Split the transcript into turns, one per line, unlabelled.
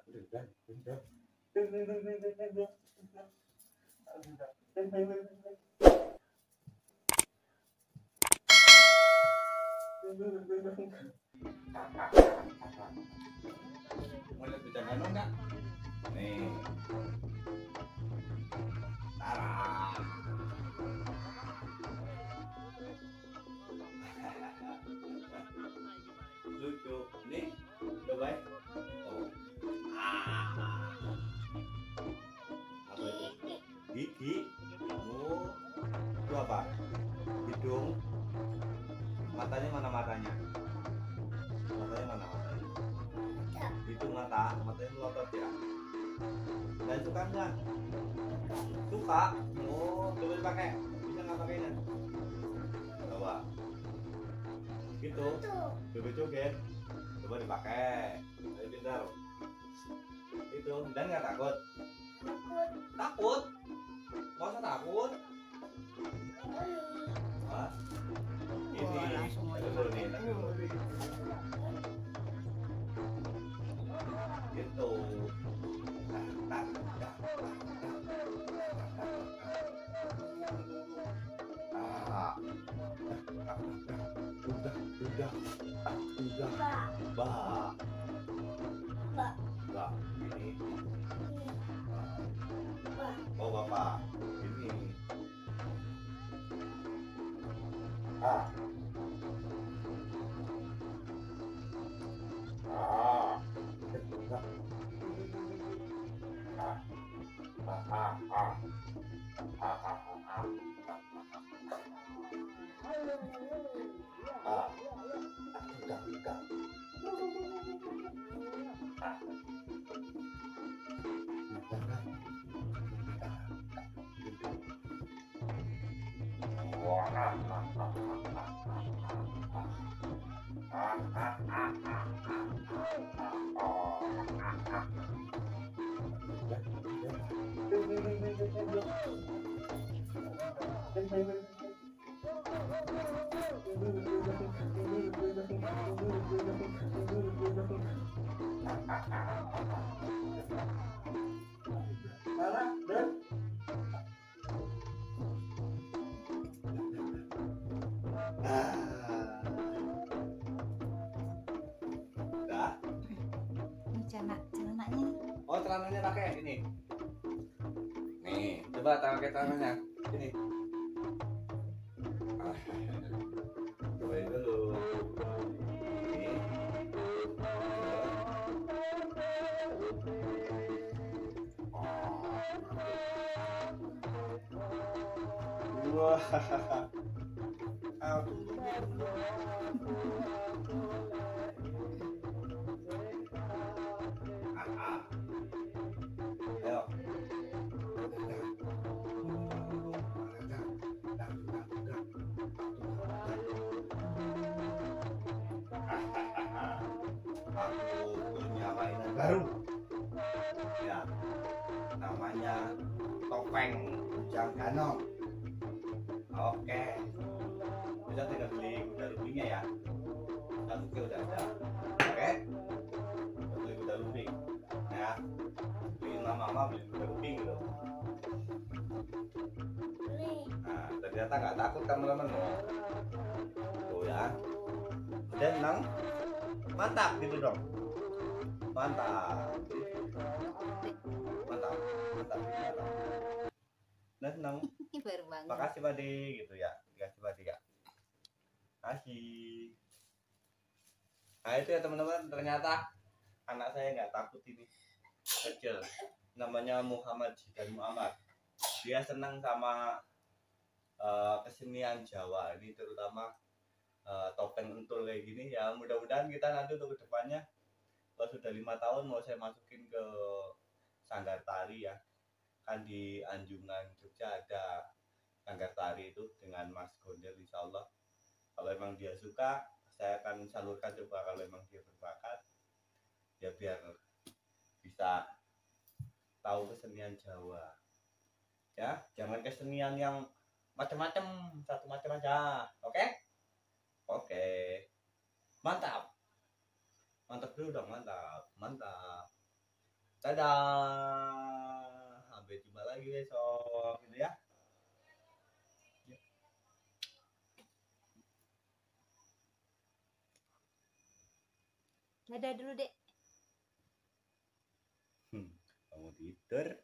Mau lihat bercanda enggak? Nih. Tara. Lucu. Nih, coba ya. Oh. Apa itu? Gigi. Oh. Itu apa? Hidung. Matanya mana matanya? Matanya mana matanya? Itu matanya melotot ya. Dan suka nggak? Suka. Oh, coba dipakai. Bisa nggak pakainya? Coba. Gitu. Coba joget. Coba dipakai. Ayo pintar. Itu. Dan nggak takut? Takut? Masa takut? Hah? Ini. Dulu nih. Gitu. Udah. Ini. Oh bapak. Ini.
Celananya.
Oh, celananya pakai ini. Nih, coba pakai celananya. Ini. Cobain dulu. Nih. Wah. Ayo. Aku punya mainan baru. Ya. Namanya topeng Ujang Ganong. Oke. Bisa tinggal beli kuda lumpingnya ya. Satu udah ada. Oke. Beli kuda lumping. Ya. Beliin mama beli kuda lumping gitu. Nah, ternyata nggak takut kan teman-teman. Tuh ya. Dan nang mantap gitu dong. Mantap. Mantap. Mantap. Dan nang.
Baru banget.
Makasih Padi gitu ya. Dikasih Padi ya. Kasih. Nah itu ya teman-teman, ternyata anak saya nggak takut ini. Kecil. Namanya Muhammad Jidan Muhammad. Dia senang sama kesenian Jawa ini, terutama topeng entul kayak gini ya. Mudah-mudahan kita nanti untuk kedepannya, kalau sudah 5 tahun mau saya masukin ke sanggar tari ya. Kan di Anjungan Jogja ada sanggar tari itu dengan Mas Gondel, insya Allah kalau emang dia suka saya akan salurkan, coba kalau emang dia berbakat ya biar bisa tahu kesenian Jawa ya. Jangan kesenian yang macam-macam, satu macam aja. Oke? Oke. Mantap. Mantap dulu dong, mantap. Mantap. Dadah, sampai jumpa lagi besok gitu ya.
Dadah dulu, Dek.
Kamu tidur.